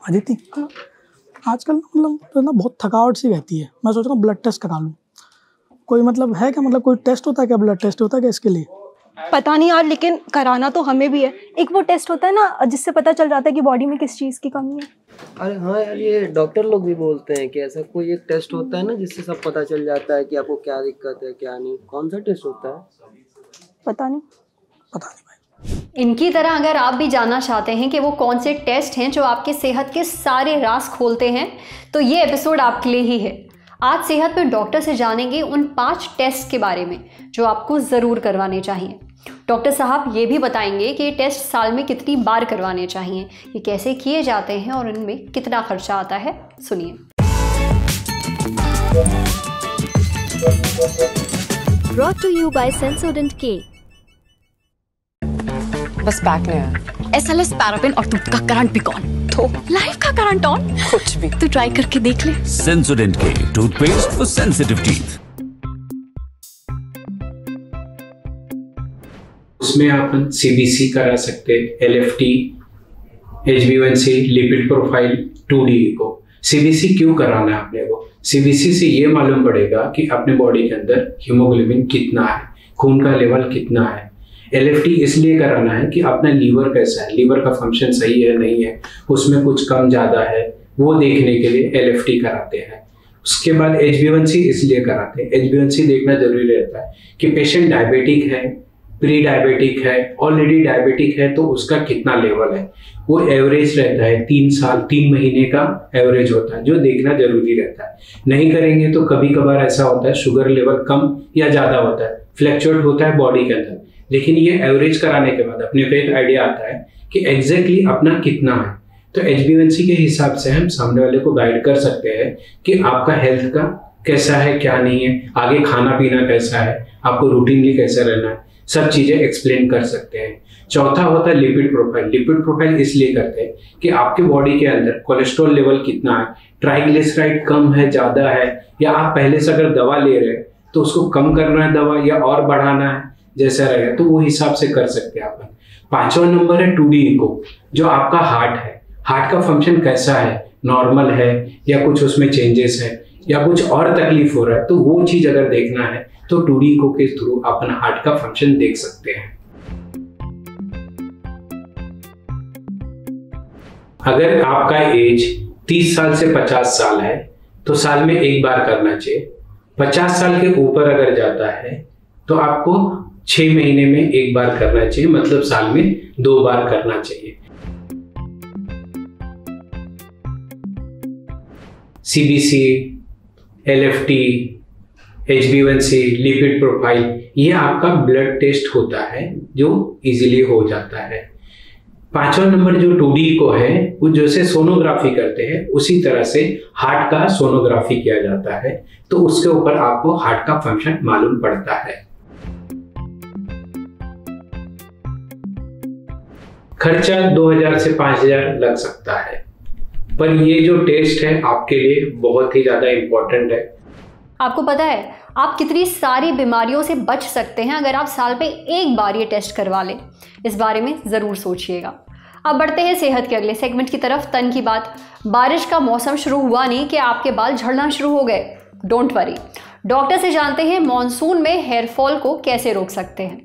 अदिति, आजकल मतलब तो ना बहुत थकावट सी रहती है। मैं सोच रहा हूँ ब्लड टेस्ट करा लूँ। कोई मतलब है क्या, मतलब कोई टेस्ट होता है क्या, ब्लड टेस्ट होता है क्या इसके लिए? पता नहीं यार, लेकिन कराना तो हमें भी है। एक वो टेस्ट होता है ना जिससे पता चल जाता है कि बॉडी में किस चीज़ की कमी है। अरे हाँ यार, ये डॉक्टर लोग भी बोलते हैं कि ऐसा कोई एक टेस्ट होता है ना जिससे सब पता चल जाता है कि आपको क्या दिक्कत है क्या नहीं। कौन सा टेस्ट होता है? पता नहीं भाई। इनकी तरह अगर आप भी जानना चाहते हैं कि वो कौन से टेस्ट हैं जो आपके सेहत के सारे राज खोलते हैं, तो ये एपिसोड आपके लिए ही है। आज सेहत पे डॉक्टर से जानेंगे उन 5 टेस्ट के बारे में जो आपको ज़रूर करवाने चाहिए। डॉक्टर साहब ये भी बताएंगे कि ये टेस्ट साल में कितनी बार करवाने चाहिए, ये कैसे किए जाते हैं और इनमें कितना खर्चा आता है। सुनिए। Brought to you by Sensodent K। बस पैक नहीं है। SLS पैराफिन और दूध का करंट भी कौन, तो लाइफ का करंट ऑन, कुछ भी तो ट्राई करके देख ले। Sensodent K toothpaste for sensitive teeth. उसमें आप CBC करा सकते, LFT, HbA1c, lipid profile, 2D को। CBC क्यों कराना है आपने को? CBC से ये मालूम पड़ेगा कि अपने बॉडी के अंदर हीमोग्लोबिन कितना है, खून का लेवल कितना है। LFT इसलिए कराना है कि अपना लीवर कैसा है, लीवर का फंक्शन सही है नहीं है, उसमें कुछ कम ज़्यादा है, वो देखने के लिए LFT कराते हैं। उसके बाद HbA1c इसलिए कराते हैं। HbA1c देखना जरूरी रहता है कि पेशेंट डायबिटिक है, प्री डायबिटिक है, ऑलरेडी डायबिटिक है, तो उसका कितना लेवल है। वो एवरेज रहता है 3 महीने का एवरेज होता है, जो देखना जरूरी रहता है। नहीं करेंगे तो कभी कभार ऐसा होता है शुगर लेवल कम या ज़्यादा होता है, फ्लैक्चुएट होता है बॉडी के अंदर। लेकिन ये एवरेज कराने के बाद अपने को एक आइडिया आता है कि एग्जैक्टली अपना कितना है। तो HbA1c के हिसाब से हम सामने वाले को गाइड कर सकते हैं कि आपका हेल्थ का कैसा है क्या नहीं है, आगे खाना पीना कैसा है, आपको रूटीनली कैसा रहना है, सब चीज़ें एक्सप्लेन कर सकते हैं। चौथा होता है लिपिड प्रोफाइल। लिपिड प्रोफाइल इसलिए करते हैं कि आपके बॉडी के अंदर कोलेस्ट्रॉल लेवल कितना है, ट्राइग्लिसराइड कम है ज़्यादा है, या आप पहले से अगर दवा ले रहे हैं तो उसको कम करना है दवा या और बढ़ाना है, जैसा रहेगा तो वो हिसाब से कर सकते हैं अपन। 5वां नंबर है 2D इको, जो आपका हार्ट है, हार्ट का फंक्शन कैसा है, नॉर्मल है या कुछ उसमें चेंजेस है या कुछ और तकलीफ हो रहा है, तो वो चीज़ अगर देखना है तो 2D इको के थ्रू अपन हार्ट का फंक्शन देख सकते हैं। अगर आपका एज 30 साल से 50 साल है तो साल में 1 बार करना चाहिए। 50 साल के ऊपर अगर जाता है तो आपको 6 महीने में 1 बार करना चाहिए, मतलब साल में 2 बार करना चाहिए। CBC, LFT, HbA1c, lipid profile, ये आपका ब्लड टेस्ट होता है जो इजीली हो जाता है। 5वां नंबर जो 2D को है, वो जैसे सोनोग्राफी करते हैं उसी तरह से हार्ट का सोनोग्राफी किया जाता है, तो उसके ऊपर आपको हार्ट का फंक्शन मालूम पड़ता है। खर्चा 2000 से 5000 लग सकता है, पर ये जो टेस्ट है आपके लिए बहुत ही ज़्यादा इम्पोर्टेंट है। आपको पता है आप कितनी सारी बीमारियों से बच सकते हैं अगर आप साल पे 1 बार ये टेस्ट करवा लें। इस बारे में ज़रूर सोचिएगा। अब बढ़ते हैं सेहत के अगले सेगमेंट की तरफ। तन की बात। बारिश का मौसम शुरू हुआ नहीं कि आपके बाल झड़ना शुरू हो गए। डोंट वरी, डॉक्टर से जानते हैं मॉनसून में हेयर फॉल को कैसे रोक सकते हैं।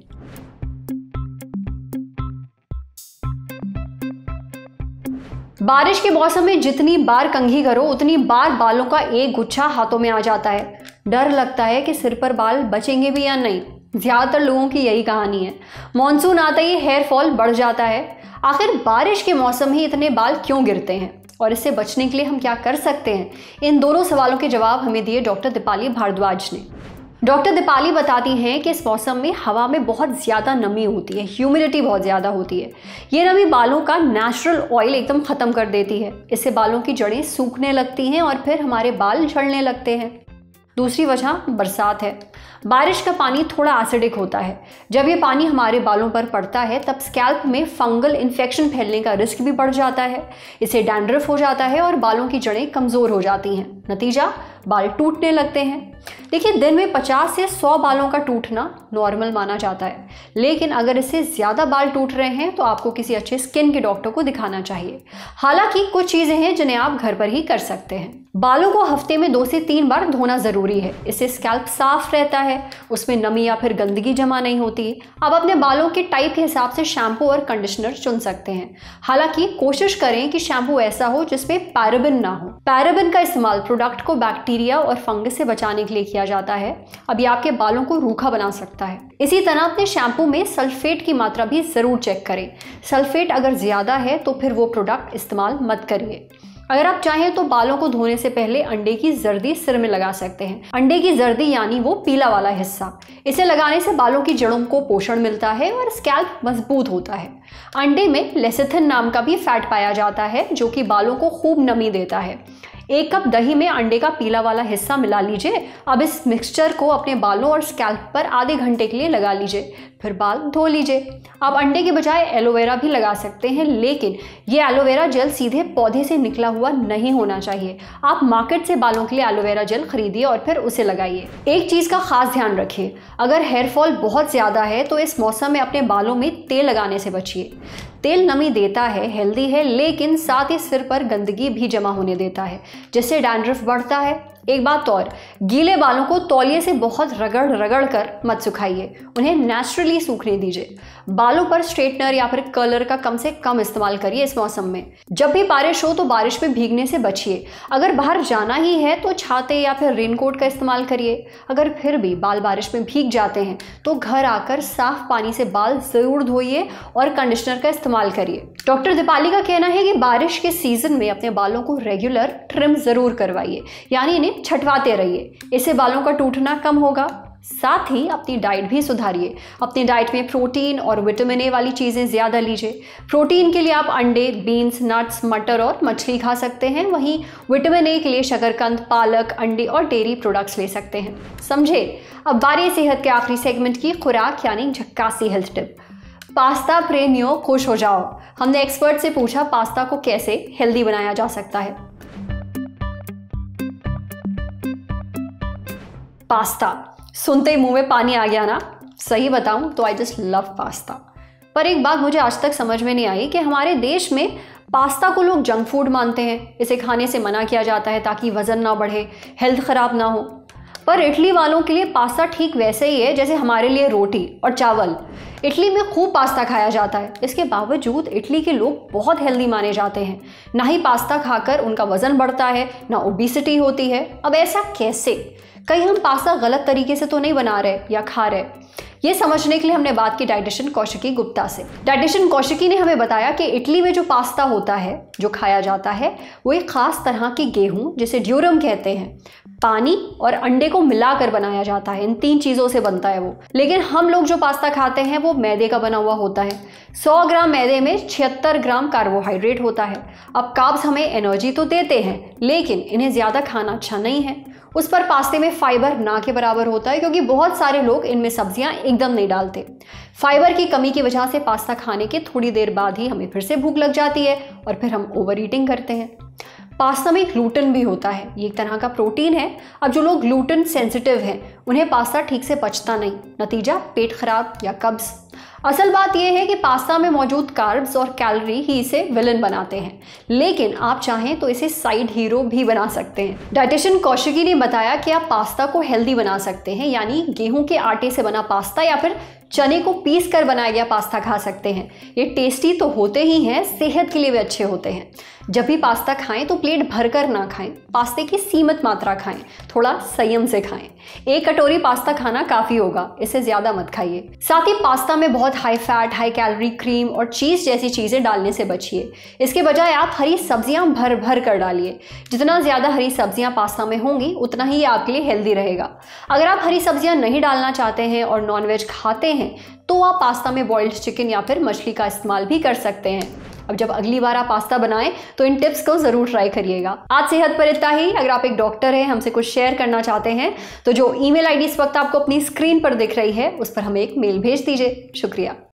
बारिश के मौसम में जितनी बार कंघी करो उतनी बार बालों का एक गुच्छा हाथों में आ जाता है। डर लगता है कि सिर पर बाल बचेंगे भी या नहीं। ज़्यादातर लोगों की यही कहानी है। मॉनसून आते ही हेयर फॉल बढ़ जाता है। आखिर बारिश के मौसम ही इतने बाल क्यों गिरते हैं और इससे बचने के लिए हम क्या कर सकते हैं? इन दोनों सवालों के जवाब हमें दिए डॉक्टर दीपाली भारद्वाज ने। डॉक्टर दीपाली बताती हैं कि इस मौसम में हवा में बहुत ज़्यादा नमी होती है, ह्यूमिडिटी बहुत ज़्यादा होती है। ये नमी बालों का नेचुरल ऑयल एकदम ख़त्म कर देती है। इससे बालों की जड़ें सूखने लगती हैं और फिर हमारे बाल झड़ने लगते हैं। दूसरी वजह बरसात है। बारिश का पानी थोड़ा एसिडिक होता है। जब ये पानी हमारे बालों पर पड़ता है तब स्कैल्प में फंगल इन्फेक्शन फैलने का रिस्क भी बढ़ जाता है। इससे डैंड्रफ हो जाता है और बालों की जड़ें कमज़ोर हो जाती हैं। नतीजा, बाल टूटने लगते हैं। देखिए, दिन में 50 से 100 बालों का टूटना नॉर्मल माना जाता है, लेकिन अगर इससे ज़्यादा बाल टूट रहे हैं तो आपको किसी अच्छे स्किन के डॉक्टर को दिखाना चाहिए। हालांकि कुछ चीज़ें हैं जिन्हें आप घर पर ही कर सकते हैं। बालों को हफ्ते में 2 से 3 बार धोना ज़रूरी है। इससे स्कैल्प साफ रहता है, उसमें नमी या फिर गंदगी जमा नहीं होती। आप अपने बालों के टाइप के हिसाब से शैम्पू और कंडीशनर चुन सकते हैं। हालांकि कोशिश करें कि शैम्पू ऐसा हो जिसमें पैराबेन ना हो। पैराबेन का इस्तेमाल प्रोडक्ट को बैक्टीरिया और फंगस से बचाने के लिए किया जाता है। अब ये आपके बालों को रूखा बना सकता है। इसी तरह अपने शैम्पू में सल्फेट की मात्रा भी ज़रूर चेक करें। सल्फेट अगर ज़्यादा है तो फिर वो प्रोडक्ट इस्तेमाल मत करिए। अगर आप चाहें तो बालों को धोने से पहले अंडे की जर्दी सिर में लगा सकते हैं। अंडे की जर्दी यानी वो पीला वाला हिस्सा, इसे लगाने से बालों की जड़ों को पोषण मिलता है और स्कैल्प मजबूत होता है। अंडे में लेसिथिन नाम का भी फैट पाया जाता है जो कि बालों को खूब नमी देता है। 1 कप दही में अंडे का पीला वाला हिस्सा मिला लीजिए। अब इस मिक्सचर को अपने बालों और स्कैल्प पर आधे घंटे के लिए लगा लीजिए, फिर बाल धो लीजिए। आप अंडे के बजाय एलोवेरा भी लगा सकते हैं, लेकिन ये एलोवेरा जेल सीधे पौधे से निकला हुआ नहीं होना चाहिए। आप मार्केट से बालों के लिए एलोवेरा जेल खरीदिए और फिर उसे लगाइए। एक चीज़ का खास ध्यान रखिए, अगर हेयर फॉल बहुत ज़्यादा है तो इस मौसम में अपने बालों में तेल लगाने से बचिए। तेल नमी देता है, हेल्दी है, लेकिन साथ ही सिर पर गंदगी भी जमा होने देता है, जिससे डैंड्रफ बढ़ता है। एक बात और, गीले बालों को तौलिए से बहुत रगड़ रगड़ कर मत सुखाइए, उन्हें नेचुरली सूखने दीजिए। बालों पर स्ट्रेटनर या फिर कर्लर का कम से कम इस्तेमाल करिए इस मौसम में। जब भी बारिश हो तो बारिश में भीगने से बचिए। अगर बाहर जाना ही है तो छाते या फिर रेनकोट का इस्तेमाल करिए। अगर फिर भी बाल बारिश में भीग जाते हैं तो घर आकर साफ पानी से बाल ज़रूर धोइए और कंडीशनर का इस्तेमाल करिए। डॉक्टर दीपाली का कहना है कि बारिश के सीजन में अपने बालों को रेगुलर ट्रिम ज़रूर करवाइए, यानी इन्हें छटवाते रहिए। इससे बालों का टूटना कम होगा। साथ ही अपनी डाइट भी सुधारिए। अपनी डाइट में प्रोटीन और विटामिन ए वाली चीज़ें ज़्यादा लीजिए। प्रोटीन के लिए आप अंडे, बीन्स, नट्स, मटर और मछली खा सकते हैं। वहीं विटामिन ए के लिए शकरकंद, पालक, अंडे और डेयरी प्रोडक्ट्स ले सकते हैं। समझे? अब बारी सेहत के आखिरी सेगमेंट की, खुराक यानी झक्कासी हेल्थ टिप। पास्ता प्रेमियों खुश हो जाओ, हमने एक्सपर्ट से पूछा पास्ता को कैसे हेल्दी बनाया जा सकता है। पास्ता सुनते ही मुंह में पानी आ गया ना? सही बताऊं तो आई जस्ट लव पास्ता। पर एक बात मुझे आज तक समझ में नहीं आई कि हमारे देश में पास्ता को लोग जंक फूड मानते हैं। इसे खाने से मना किया जाता है ताकि वजन ना बढ़े, हेल्थ खराब ना हो। पर इटली वालों के लिए पास्ता ठीक वैसे ही है जैसे हमारे लिए रोटी और चावल। इटली में खूब पास्ता खाया जाता है। इसके बावजूद इटली के लोग बहुत हेल्दी माने जाते हैं। ना ही पास्ता खाकर उनका वजन बढ़ता है, ना ओबेसिटी होती है। अब ऐसा कैसे? कहीं हम पास्ता गलत तरीके से तो नहीं बना रहे या खा रहे? ये समझने के लिए हमने बात की डाइटिशियन कौशिकी गुप्ता से। डाइटिशियन कौशिकी ने हमें बताया कि इटली में जो पास्ता होता है, जो खाया जाता है, वो एक खास तरह की गेहूं जिसे ड्यूरम कहते हैं, पानी और अंडे को मिलाकर बनाया जाता है। इन 3 चीज़ों से बनता है वो। लेकिन हम लोग जो पास्ता खाते हैं वो मैदे का बना हुआ होता है। 100 ग्राम मैदे में 76 ग्राम कार्बोहाइड्रेट होता है। अब कार्ब्स हमें एनर्जी तो देते हैं, लेकिन इन्हें ज़्यादा खाना अच्छा नहीं है। उस पर पास्ते में फाइबर ना के बराबर होता है, क्योंकि बहुत सारे लोग इनमें सब्जियां एकदम नहीं डालते। फाइबर की कमी की वजह से पास्ता खाने के थोड़ी देर बाद ही हमें फिर से भूख लग जाती है और फिर हम ओवर ईटिंग करते हैं। पास्ता में ग्लूटेन भी होता है, ये एक तरह का प्रोटीन है। अब जो लोग ग्लूटेन सेंसिटिव हैं उन्हें पास्ता ठीक से पचता नहीं, नतीजा पेट खराब या कब्ज। असल बात यह है कि पास्ता में मौजूद कार्ब्स और कैलोरी ही इसे विलन बनाते हैं, लेकिन आप चाहें तो इसे साइड हीरो भी बना सकते हैं। डाइटिशियन कौशिकी ने बताया कि आप पास्ता को हेल्दी बना सकते हैं, यानी गेहूं के आटे से बना पास्ता या फिर चने को पीस कर बनाया गया पास्ता खा सकते हैं। ये टेस्टी तो होते ही हैं, सेहत के लिए भी अच्छे होते हैं। जब भी पास्ता खाएं तो प्लेट भरकर ना खाएं, पास्ते की सीमित मात्रा खाएं, थोड़ा संयम से खाएं। 1 कटोरी पास्ता खाना काफ़ी होगा, इससे ज़्यादा मत खाइए। साथ ही पास्ता में बहुत high fat, high calorie, cream और चीज़ जैसी चीज़ें डालने से बचिए। इसके बजाय आप हरी सब्जियां भर भर कर डालिए। जितना ज़्यादा हरी सब्जियां पास्ता में होंगी उतना ही आपके लिए हेल्दी रहेगा। अगर आप हरी सब्जियां नहीं डालना चाहते हैं और नॉनवेज खाते हैं तो आप पास्ता में बॉइल्ड चिकन या फिर मछली का इस्तेमाल भी कर सकते हैं। अब जब अगली बार आप पास्ता बनाएं तो इन टिप्स को जरूर ट्राई करिएगा। आज सेहत पर इतना ही। अगर आप एक डॉक्टर हैं, हमसे कुछ शेयर करना चाहते हैं तो जो ईमेल आईडी इस वक्त आपको अपनी स्क्रीन पर दिख रही है उस पर हमें एक मेल भेज दीजिए। शुक्रिया।